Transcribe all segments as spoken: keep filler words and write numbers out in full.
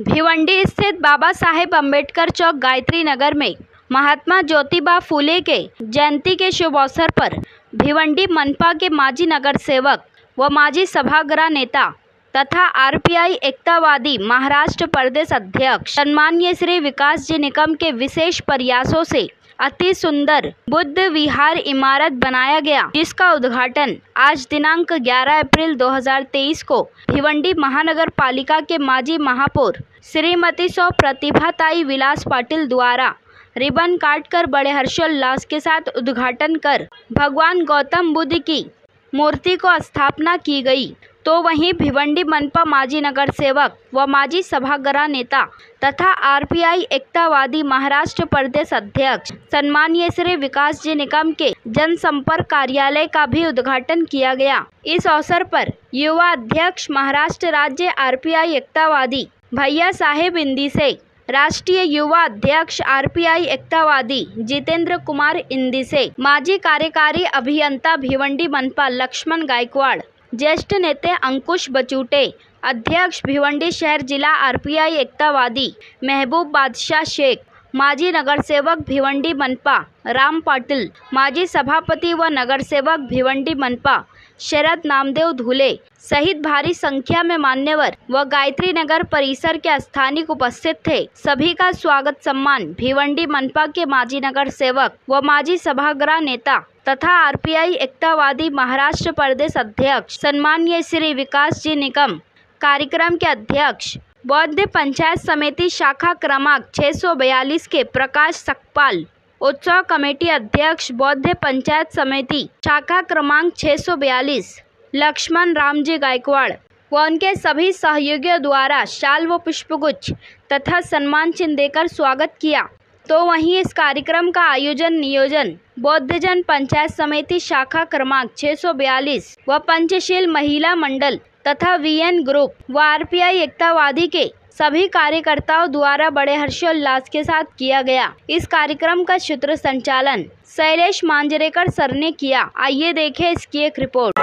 भिवंडी स्थित बाबा साहेब अम्बेडकर चौक गायत्री नगर में महात्मा ज्योतिबा फूले के जयंती के शुभ अवसर पर भिवंडी मनपा के माजी नगर सेवक व माजी सभागृह नेता तथा आरपीआई एकतावादी महाराष्ट्र प्रदेश अध्यक्ष सम्माननीय श्री विकास जी निकम के विशेष प्रयासों से अति सुंदर बुद्ध विहार इमारत बनाया गया, जिसका उद्घाटन आज दिनांक ग्यारह अप्रैल दो हज़ार तेईस को भिवंडी महानगर पालिका के माजी महापौर श्रीमती सौ प्रतिभाताई विलास पाटिल द्वारा रिबन काटकर बड़े हर्षोल्लास के साथ उद्घाटन कर भगवान गौतम बुद्ध की मूर्ति को स्थापना की गई। तो वहीं भिवंडी मनपा माजी नगर सेवक व माजी सभागृह नेता तथा आरपीआई एकतावादी महाराष्ट्र प्रदेश अध्यक्ष सम्माननीय श्री विकास जी निकम के जनसंपर्क कार्यालय का भी उद्घाटन किया गया। इस अवसर पर युवा अध्यक्ष महाराष्ट्र राज्य आरपीआई एकतावादी भैया साहेब इंदी से, राष्ट्रीय युवा अध्यक्ष आरपीआई एकतावादी जितेंद्र कुमार इंदी से, माजी कार्यकारी अभियंता भिवंडी मनपा लक्ष्मण गायकवाड़, ज्येष्ठ नेते अंकुश बचूटे, अध्यक्ष भिवंडी शहर जिला आरपीआई एकतावादी महबूब बादशाह शेख, माजी नगर सेवक भिवंडी मनपा राम पाटिल, माजी सभापति व नगर सेवक भिवंडी मनपा शरद नामदेव धुले सहित भारी संख्या में मान्यवर व गायत्री नगर परिसर के स्थानिक उपस्थित थे। सभी का स्वागत सम्मान भिवंडी मनपा के माजी नगर सेवक व माजी सभागृह नेता तथा आरपीआई एकतावादी महाराष्ट्र प्रदेश अध्यक्ष सम्माननीय श्री विकास जी निकम, कार्यक्रम के अध्यक्ष बौद्ध पंचायत समिति शाखा क्रमांक छह सौ बयालीस के प्रकाश सकपाल, उत्सव कमेटी अध्यक्ष बौद्ध पंचायत समिति शाखा क्रमांक छह सौ बयालीस लक्ष्मण रामजी गायकवाड़ व उनके सभी सहयोगियों द्वारा शाल व पुष्पगुच्छ तथा सम्मान चिन्ह देकर स्वागत किया। तो वहीं इस कार्यक्रम का आयोजन नियोजन बौद्धजन पंचायत समिति शाखा क्रमांक छह सौ बयालीस व पंचशील महिला मंडल तथा वीएन ग्रुप व आरपीआई एकतावादी के सभी कार्यकर्ताओं द्वारा बड़े हर्षोल्लास के साथ किया गया। इस कार्यक्रम का सूत्र संचालन शैलेश मांजरेकर सर ने किया। आइए देखें इसकी एक रिपोर्ट।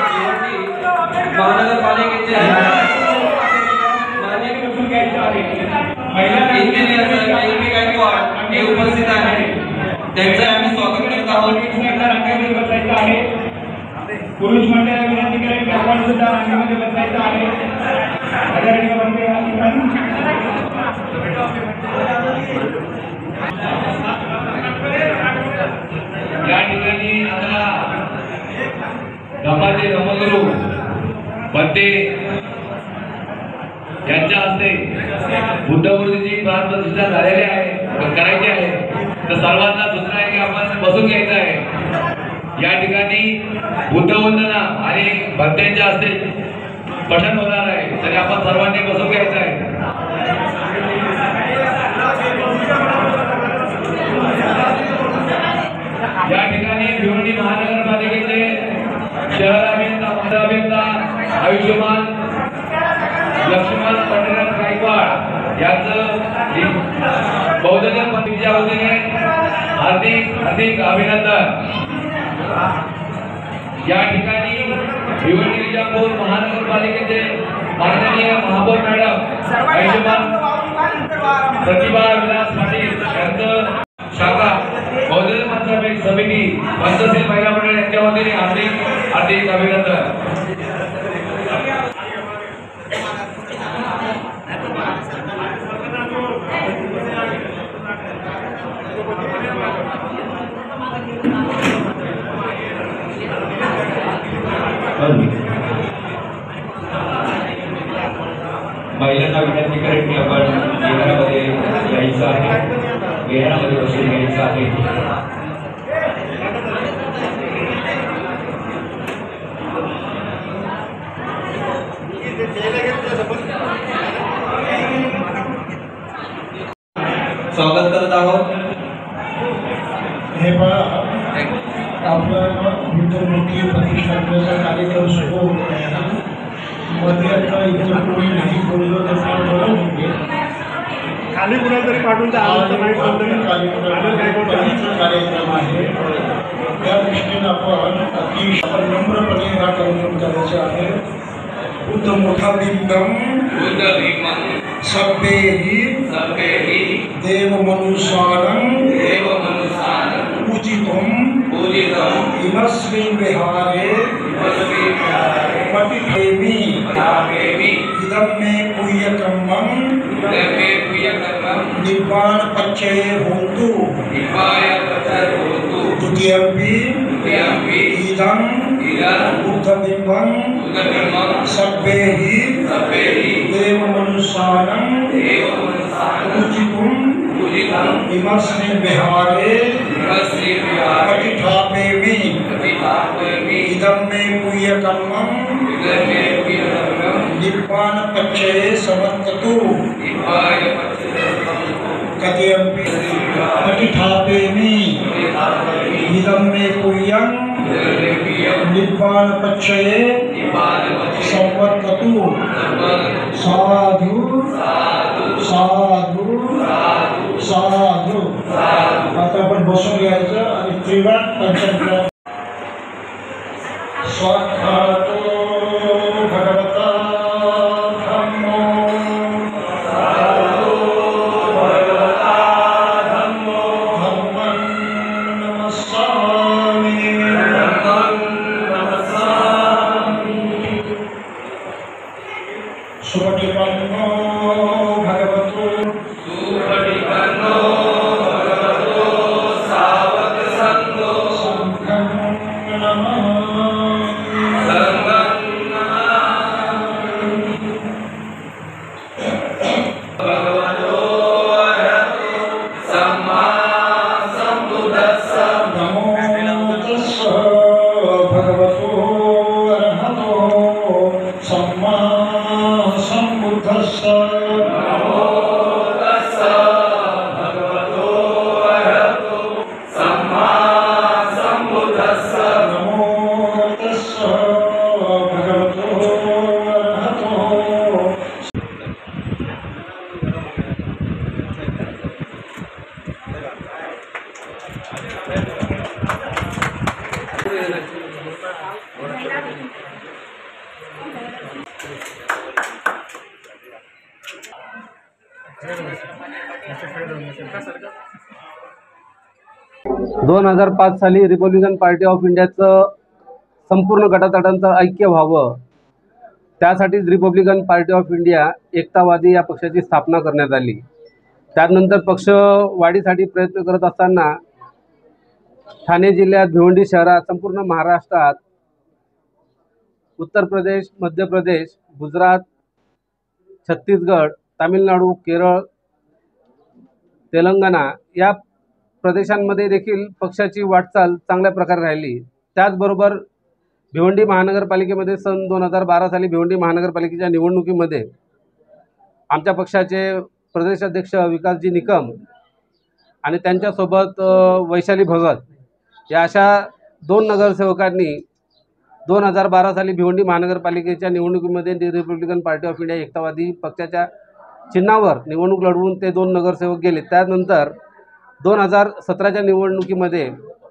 उपस्थित आहे त्यांचं आम्ही स्वागत करत आहोत। पुरुष मंडळाला विनंती करेन की आपण सुद्धा रांगेमध्ये बसायचं आहे। आदरणीय वंदे या ठिकाणी आता धमाचे धर्मगुरू बंदे यांच्या हस्ते बुद्धमूर्तीची प्राण प्रतिष्ठा झालेली आहे, करायची आहे। तर सर्वांना सूचना आहे की आपण बसून घ्यायचं आहे। या ठिकाणी बुद्धवंदना आणि भक्तांच्या हस्ते पठण होणार आहे, तरी आपण सर्वांनी बसून घ्यायचं आहे। या ठिकाणी भिवंडी महानगरपालिकेचे शहर अभियंता अभियंता आयुष्यमान लक्ष्मण पंडित गायकवाड यांचं बौद्धजन पंथीच्या वतीने हार्दिक हार्दिक अभिनंदन। या ठिकाणी भिवंडी विजापूर महानगरपालिकेचे माननीय महापौर मॅडम आयुष्यमान प्रतिभा विलास पाटील यांचं शाखा बौद्धजन पंचायत समिती पंचशील महिला मंडळ यांच्या वतीने हार्दिक हार्दिक अभिनंदन। महिलांना विनंती करेन की आपण विहारामध्ये यायचं आहे, विहारामध्ये बसून घ्यायचं आहे। स्वागत करत आहोत। हे पहा, आपला बुद्धमूर्ती प्रतिष्ठापनेचा कार्यक्रम सुरू होत आहे। मध्ये आता इतर कोणी नाही बोललं तर खाली कुणाला तरी पाठवून कार्यक्रम आहे। त्या दृष्टीने आपण अतिशय नम्रपणे हा कार्यक्रम करायचा आहे। बुद्धमुखबिम्बं बुद्धभीमं सर्वैः सर्वैः देवमनुष्याणां देवमनुष्याणां पूजितं पूजितं इमस्मिन् विहारे विहारे पठितेमि पठामेमि इदं मे पुण्यकर्मं इदमे प्रियकर्मं निर्वाणपक्षये होतु निवाय पचरोतु द्वितीयम्पि द्वितीयम्पि इदं इदं बुद्धबिम्बं बुद्धधर्मं सर्वैः सर्वैः देवमनुष्याणां देवमनुष्याणां पूजितुं पूजितं इमस्मिन् विहारे विमस्ति विहारे पठितामेमि पठितामेमि इदं मे पुण्यकर्मं इदमे प्रियकर्मं निर्वाणपक्षये समर्पतु निवाय पचरोतु कथयन्ति पठितामेमि इदं मे पुण्यं इदमे प्रियं निर्वाणपक्षये निवाय समर्पतु पचरोतु साधु साधु साधु आता आपण बसून घ्यायचं आणि त्रिवार पंचांचा स्वाध्यातो भगवता धम्मो साधु भगवता धम्मो धम्मं नमस्सामि धम्मं नमस्सामि सुपठिपन्नो भगवतो सुपठिपन्नो भगवतो सावक संगो संघं नमामि संगं नमामि भगवतो अरहतो सम्मा सम्बुद्धस्स नमो तस्स भगवतो अरहतो सम्मा सम्बुद्धस्स नमो तस्स भगवतो अरहतो सम्मा सम्बुद्धस्स नमो तस्स भगवतो अरहतो दोन हजार पाच साली रिपब्लिकन पार्टी ऑफ इंडियाचं संपूर्ण गटातटांचं ऐक्य व्हावं, त्यासाठीच Republican Party of India Ekatawadi या पक्षाची स्थापना करण्यात आली. त्यानंतर पक्ष वाढीसाठी प्रयत्न करत असताना ठाणे जिल्ह्यात, भिवंडी शहरात, संपूर्ण महाराष्ट्रात, उत्तर प्रदेश, मध्य प्रदेश, गुजरात, छत्तीसगड, तामिळनाडू, केरळ, तेलंगणा या प्रदेशांमध्ये देखील पक्षाची वाटचाल चांगल्या प्रकारे राहिली. त्याचबरोबर भिवंडी महानगरपालिकेमध्ये सन दोन हजार बारा साली भिवंडी महानगरपालिकेच्या निवडणुकीमध्ये आमच्या पक्षाचे प्रदेशाध्यक्ष विकासजी निकम आणि त्यांच्यासोबत वैशाली भगत या अशा दोन नगरसेवकांनी दोन हजार बारा साली भिवंडी महानगरपालिकेच्या निवडणुकीमध्ये Republican Party of India Ekatawadi पक्षाच्या चिन्हावर निवडणूक लढवून ते दोन नगरसेवक गेले. त्यानंतर दोन हजार सतराच्या निवडणुकीमध्ये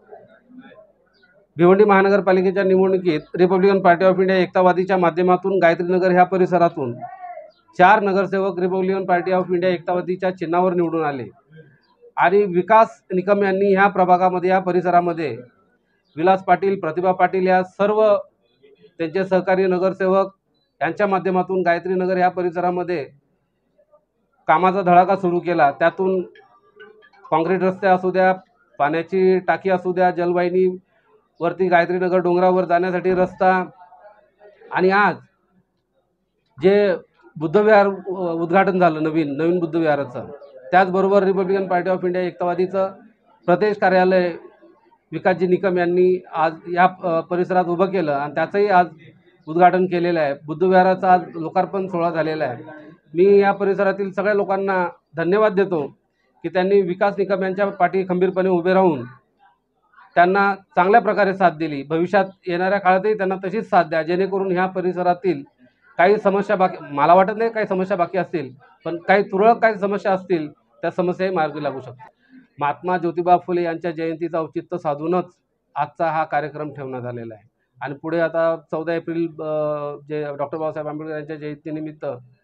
भिवंडी महानगरपालिकेच्या निवडणुकीत रिपब्लिकन पार्टी ऑफ इंडिया एकतावादीच्या माध्यमातून गायत्रीनगर ह्या परिसरातून चार नगरसेवक रिपब्लिकन पार्टी ऑफ इंडिया एकतावादीच्या चिन्हावर निवडून आले. आणि विकास निकम यांनी ह्या प्रभागामध्ये, या परिसरामध्ये विलास पाटील, प्रतिभा पाटील या सर्व त्यांचे सहकारी नगरसेवक यांच्या माध्यमातून गायत्रीनगर ह्या परिसरामध्ये कामाचा धडाका सुरू केला. त्यातून काँक्रीट रस्ते असू द्या, पाण्याची टाकी असू द्या, जलवाहिनी वरती गायत्रीनगर डोंगरावर जाण्यासाठी रस्ता, आणि आज जे बुद्धविहार उद्घाटन झालं नवीन नवीन बुद्धविहाराचं, त्याचबरोबर रिपब्लिकन पार्टी ऑफ इंडिया एकतावादीचं प्रदेश कार्यालय विकासजी निकम यांनी आज या परिसरात उभं केलं आणि त्याचंही आज उद्घाटन केलेलं आहे. बुद्धविहाराचं आज लोकार्पण सोहळा झालेला आहे. मी या परिसरातील सगळ्या लोकांना धन्यवाद देतो की त्यांनी विकास निकम यांच्या पाठी खंबीरपणे उभे राहून त्यांना चांगल्या प्रकारे साथ दिली. भविष्यात येणाऱ्या काळातही त्यांना तशीच साथ द्या, जेणेकरून ह्या परिसरातील काही समस्या बाकी, मला वाटत नाही काही समस्या बाकी असतील, पण काही तुरळक काही समस्या असतील त्या समस्याही मार्गी लागू शकतात. महात्मा ज्योतिबा फुले यांच्या जयंतीचं औचित्य साधूनच आजचा हा कार्यक्रम ठेवण्यात आलेला आहे. आणि पुढे आता चौदा एप्रिल अ, जे डॉक्टर बाबासाहेब आंबेडकर यांच्या जयंतीनिमित्त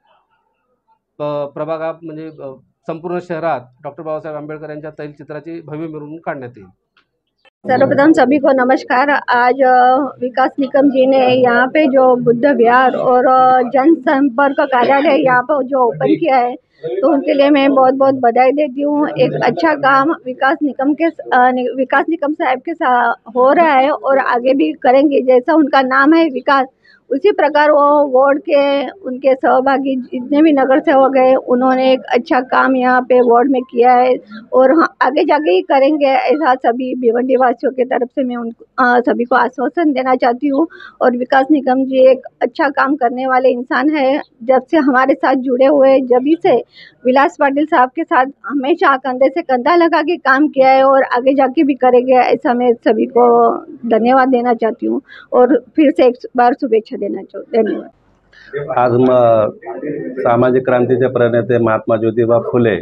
प- प्रभागा म्हणजे अ, संपूर्ण शहरात डॉक्टर बाबासाहेब आंबेडकर यांच्या तैलचित्राची भव्य मिरवणूक काढण्यात येईल। सर्वप्रथम सभी को नमस्कार। आज अ, विकास निकम जी ने यहाँ पे जो बुद्ध विहार और अ, जनसंपर्क कार्यालय यहाँ पर जो ओपन किया है, तो उनके लिए मैं बहुत बहुत बधाई देती हूँ। एक अच्छा काम विकास निकम के अ, नि, विकास निकम साहब के साथ हो रहा है और आगे भी करेंगे। जैसा उनका नाम है विकास, उसी प्रकार वो वार्ड के उनके सहभागी जितने भी नगर सेवक हैं, उन्होंने एक अच्छा काम यहाँ पे वार्ड में किया है और हाँ, आगे जाके ही करेंगे। ऐसा सभी भिवंडी वासियों की तरफ से मैं उन अ, सभी को आश्वासन देना चाहती हूँ। और विकास निगम जी एक अच्छा काम करने वाले इंसान है। जब से हमारे साथ जुड़े हुए, जब ही से विलास पाटिल साहब के साथ हमेशा कंधे से कंधा लगा के काम किया है और आगे जाके भी करेंगे। ऐसा मैं सभी को धन्यवाद देना चाहती हूँ और फिर से एक बार शुभेच्छा देना चाहूँ। धन्यवाद। आज म सामाजिक क्रांतीचे प्रणेते महात्मा ज्योतिबा फुले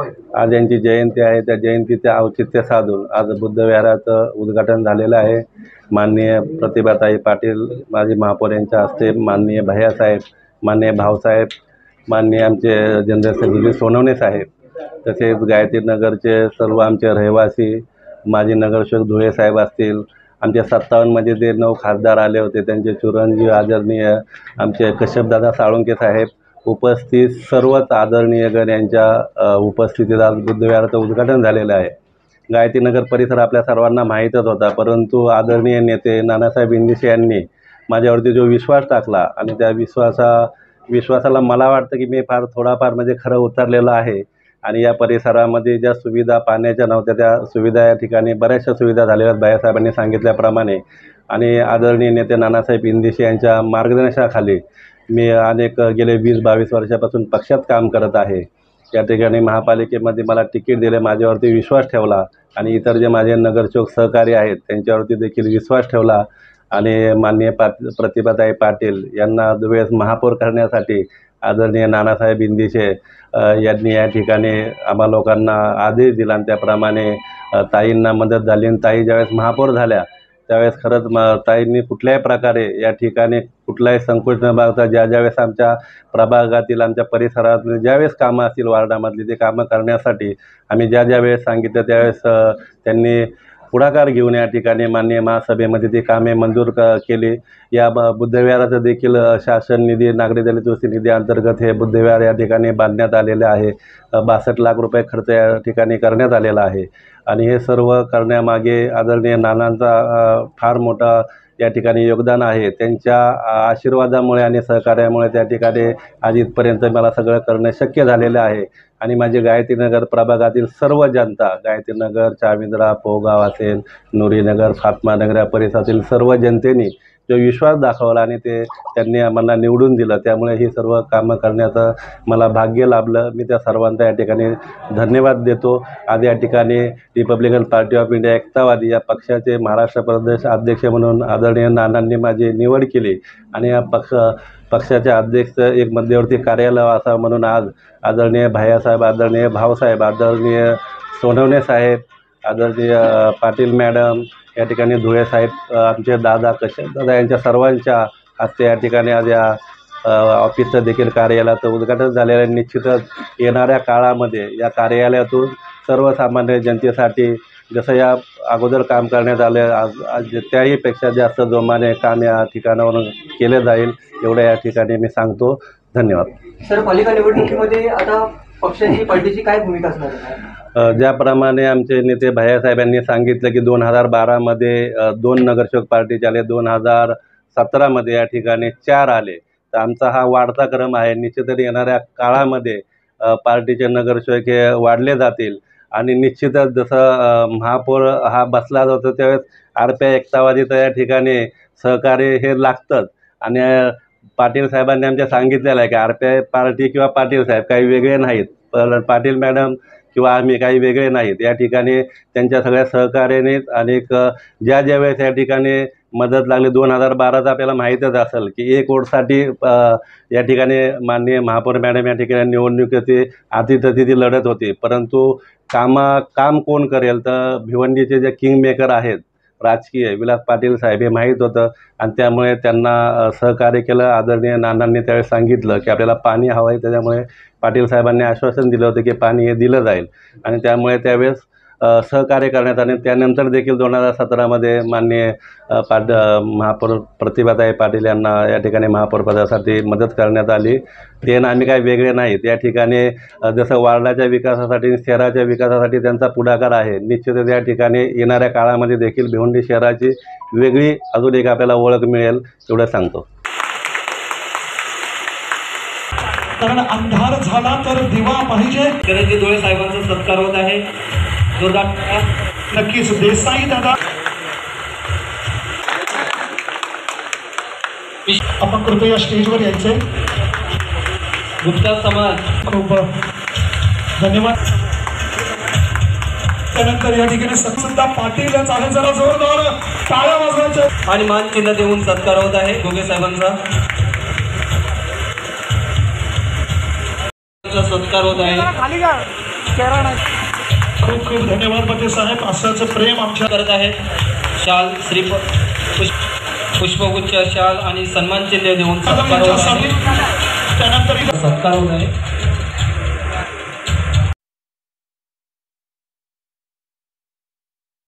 आज यांची जयंती आहे। त्या जयंतीचे औचित्य साधून आज बुद्ध विहाराचं उद्घाटन झालेलं आहे। माननीय प्रतिभाताई पाटील माजी महापौर यांच्या हस्ते, माननीय भैयासाहेब, माननीय भाऊसाहेब, माननीय आमचे जनरल सेक्रेटरी सोनवणे साहेब, तसेच गायत्री नगरचे सर्व आमचे रहिवासी, माजी नगरसेवक धुळे साहेब असतील, आमच्या सत्तावन्नमध्ये जे नऊ खासदार आले होते त्यांचे चिरंजीव आदरणीय आमचे कश्यपदादा साळुंके साहेब, उपस्थित सर्वच आदरणीयगण यांच्या उपस्थितीत आज बुद्ध विहाराचं उद्घाटन झालेलं आहे। गायत्री नगर परिसर आपल्या सर्वांना माहीतच होता, परंतु आदरणीय नेते नानासाहेब इंदिसे यांनी माझ्यावरती जो विश्वास टाकला आणि त्या विश्वासा विश्वासाला मला वाटतं की मी फार थोडाफार म्हणजे खरं उतरलेलं आहे। आणि या परिसरामध्ये ज्या सुविधा पाण्याच्या नव्हत्या त्या सुविधा या ठिकाणी बऱ्याचशा सुविधा झालेल्या आहेत बायासाहेबांनी सांगितल्याप्रमाणे। आणि आदरणीय नेते नानासाहेब इंदिसे यांच्या मार्गदर्शनाखाली मी अनेक गेले वीस बावीस वर्षापासून पक्षात काम करत आहे। या ठिकाणी महापालिकेमध्ये मला तिकीट दिले, माझ्यावरती विश्वास ठेवला आणि इतर जे माझे नगरसेवक सहकारी आहेत त्यांच्यावरती देखील विश्वास ठेवला आणि माननीय पा प्रतिभाताई पाटील यांना दुवेळेस महापौर करण्यासाठी आदरणीय नानासाहेब इंदिसे यांनी या ठिकाणी आम्हा लोकांना आदेश दिला आणि त्याप्रमाणे ताईंना मदत झाली। आणि ताई ज्यावेळेस महापौर झाल्या त्यावेळेस खरंच म ताईंनी कुठल्याही प्रकारे या ठिकाणी कुठलाही संकोच न बाळगता ज्या ज्यावेळेस आमच्या प्रभागातील आमच्या परिसरात ज्यावेळेस कामं असतील वार्डामधली ते कामं करण्यासाठी आम्ही ज्या ज्या वेळेस सांगितलं त्यावेळेस त्यांनी पुढाकार घेऊन या ठिकाणी माननीय महासभेमध्ये ती कामे मंजूर क केली। या ब बुद्धविहाराचं देखील शासन निधी नागरी दलित वस्ती निधी अंतर्गत हे बुद्धविहार या ठिकाणी बांधण्यात आलेले आहे। बासष्ट लाख रुपये खर्च या ठिकाणी करण्यात आलेला आहे आणि हे सर्व करण्यामागे आदरणीय नानांचा फार मोठा या ठिकाणी योगदान आहे। त्यांच्या आशीर्वादामुळे आणि सहकार्यामुळे त्या ठिकाणी आज इथपर्यंत मला सगळं करणं शक्य झालेलं आहे। आणि माझे गायत्री नगर प्रभागातील सर्व जनता, गायत्री नगर, चाविंद्रा, पोगाव असेल, नुरीनगर, फातमानगर या परिसरातील सर्व जनतेने जो विश्वास दाखवला आणि ते त्यांनी आम्हाला निवडून दिलं, त्यामुळे ही सर्व कामं करण्याचं मला भाग्य लाभलं। मी त्या सर्वांचा या ठिकाणी धन्यवाद देतो। आज या ठिकाणी Republican Party of India Ekatawadi या पक्षाचे महाराष्ट्र प्रदेश अध्यक्ष म्हणून आदरणीय नानांनी माझी निवड केली आणि या पक्ष पक्षाचे अध्यक्ष एक मध्यवर्ती कार्यालय असा म्हणून आज आदरणीय भैयासाहेब, आदरणीय भाऊसाहेब, आदरणीय सोनवणे साहेब, आदरणीय पाटील मॅडम, या ठिकाणी धुळे साहेब, आमचे दादा कश्यपदादा यांच्या सर्वांच्या हस्ते या ठिकाणी आज या ऑफिसचं देखील कार्यालयाचं उद्घाटन झालेलं आहे। निश्चितच येणाऱ्या काळामध्ये या कार्यालयातून सर्वसामान्य जनतेसाठी जसं या अगोदर काम करण्यात आलं आज आज त्याहीपेक्षा जास्त जोमाने काम या ठिकाणावरून केले जाईल एवढं या ठिकाणी मी सांगतो। धन्यवाद। सर, पालिका निवडणुकीमध्ये आता पक्षाची पार्टीची काय भूमिका असणार आहे? ज्याप्रमाणे आमचे नेते भैयासाहेबांनी सांगितलं की दोन हजार बारामध्ये दोन नगरसेवक पार्टीचे आले, दोन हजार सतरामध्ये या ठिकाणी चार आले, तर आमचा हा वाढता क्रम आहे। निश्चितच येणाऱ्या काळामध्ये पार्टीचे नगरसेवक हे वाढले जातील आणि निश्चितच जसं महापौर हा बसला जातो त्यावेळेस आर पी आय एकतावादी तर या ठिकाणी सहकार्य हे लागतंच। आणि पाटील साहेबांनी आमच्या सांगितलेलं आहे की आर पी आय पार्टी किंवा पाटील साहेब काही वेगळे नाहीत, पण पाटील मॅडम किंवा आम्ही काही वेगळे नाहीत। या ठिकाणी त्यांच्या सगळ्या सहकार्यानेच अनेक ज्या ज्या वेळेस या ठिकाणी मदत लागली, दोन हजार बाराचं आपल्याला माहीतच असेल की एक वोटसाठी या ठिकाणी माननीय महापौर मॅडम या ठिकाणी निवडणुकीची अतिथती लढत होती, परंतु कामा काम कोण करेल तर भिवंडीचे जे किंग मेकर आहेत राजकीय विलास पाटील साहेब हे माहीत होतं आणि त्यामुळे त्यांना अ, सहकार्य केलं. आदरणीय नानांनी त्यावेळेस सांगितलं की आपल्याला पाणी हवं आहे, त्याच्यामुळे पाटील साहेबांनी आश्वासन दिलं होतं की पाणी हे दिलं जाईल आणि त्यामुळे त्यावेळेस अ, सहकार्य करण्यात आले. त्यानंतर देखील दोन हजार सतरामध्ये माननीय अ, पाट अ, महापौर प्रतिभाताई पाटील यांना या ठिकाणी महापौरपदासाठी मदत करण्यात आली. ते ना आम्ही काही वेगळे नाहीत. या ठिकाणी अ, जसं वार्डाच्या विकासासाठी शहराच्या विकासासाठी त्यांचा पुढाकार आहे. निश्चितच या ठिकाणी येणाऱ्या काळामध्ये देखील भिवंडी शहराची वेगळी अजून एक आपल्याला ओळख मिळेल एवढं सांगतो. कारण अंधार झाला तर दिवा पाहिजे. करंजी धुळे साहेबांचा सत्कार होत आहे. जोरदार नक्कीच देसाई दादा आपण कृपया स्टेजवर यायचे. गुप्ता समाज खूप धन्यवाद. त्यानंतर या ठिकाणी सुद्धा पाटीलच आहे. जरा जोरदार टाळ्या वाजवायच्या आणि मान चिन्ह देऊन सत्कार होत आहे घोगे साहेबांचा. सत्कार होत आहे. खूप खूप धन्यवाद पटेल साहेब. असंच प्रेम आमच्या करत आहेत. शाल श्री पुष्पगुच्छ शाल आणि सन्मान चिन्ह देऊन सत्कार होत आहे. त्यानंतर सत्कार होत आहे.